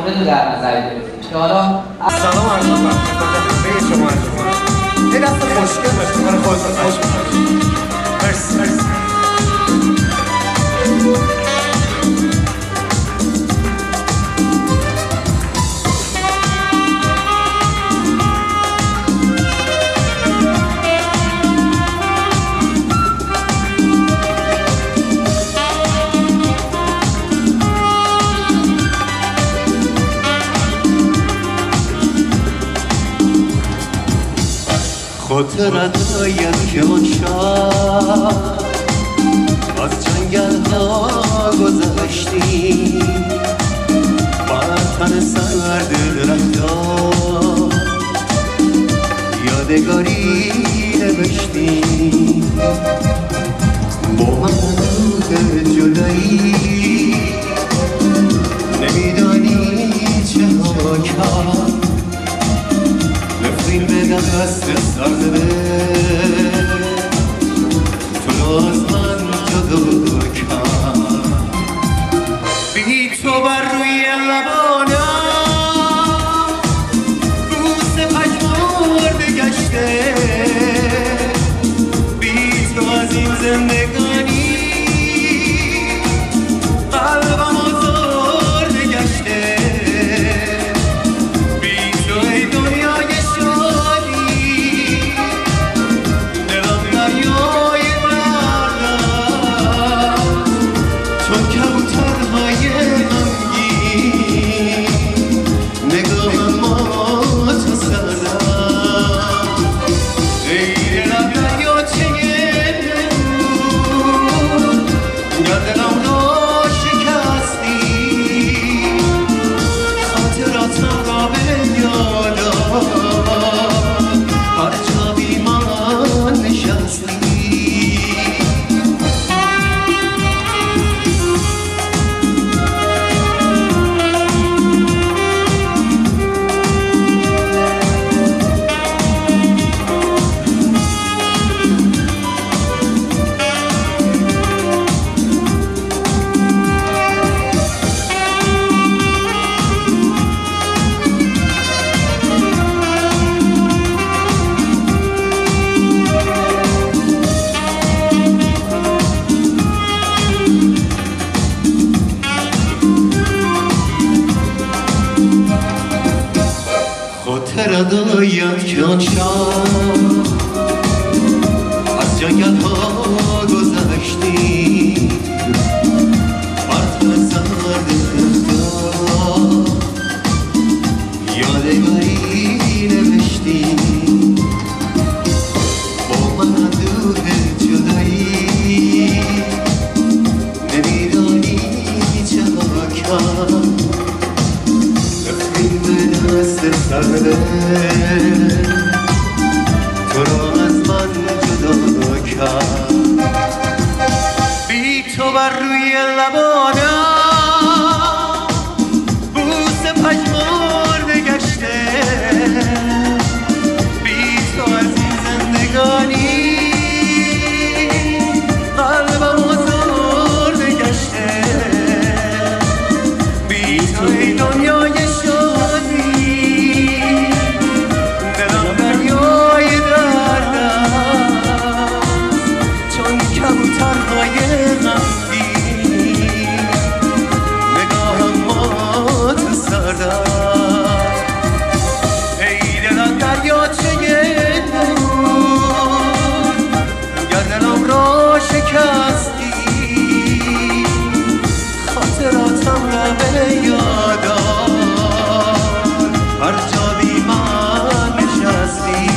مورد رو در نظر گرفتیم که حالا سلام عرض می‌کنم خدمت شما یه دست خوشگل باشه برای خودتون خوش می‌کنید. مرسی. خاطرت آید که آن شب از جنگل ها گذشتی بر تن سرد درختان یادگاری نوشتی با من جدایی نمیدانی چه ها کرد نفرین به دست سر زده تو از من جدا کرد بی تو بر روی لبانم بوس پژمرده گشته بی تو از این زندگانی قلبم آزرده گشته خاطرت که آن شب از جنگل ها گذشتی بر تن سرد درختان یادگاری نوشتی با من اندوه جدایی نمیدانی چه ها کرد دست سرده تو را از من جدا کرد بی تو بر روی لبانم بوس پژمرده گشته بی تو از این زندگانی قلبم آزرده گشته بی تو ای دنیای شکستی خاطراتم را به یادم هر جا بی من نشستی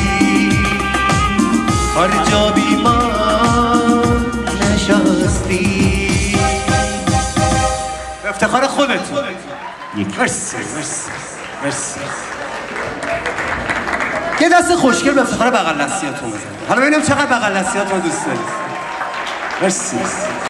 هر جا بی من نشستی به افتخار خودت مرسی یه دست خوشگل به افتخار بغل دستیاتون بزنید حالا ببینیم چقدر بغل دستیاتون دوست دارید مرسی